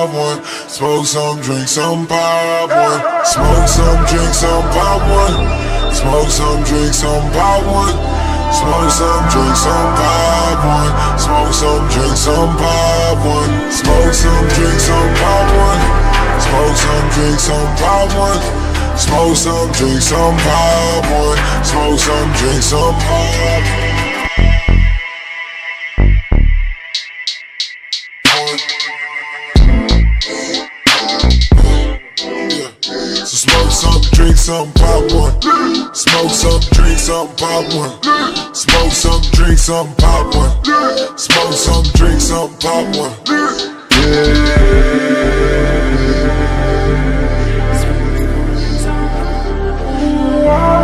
pop one. Smoke some, drink some, pop one. Smoke some, drink some, pop one. Smoke some, drink some, pop one. Smoke some, drink some, pop one. Smoke some, drink some, pop one. Smoke some, drink some, pop one. Smoke some, drink some, pop one. Smoke some, drink some, pop one. Smoke some, drink some, pop one. Smoke some, drink some, pop one. Smoke some, drink some, pop one. Smoke some, drink some, pop one. Smoke some, drink some, pop one. Yeah.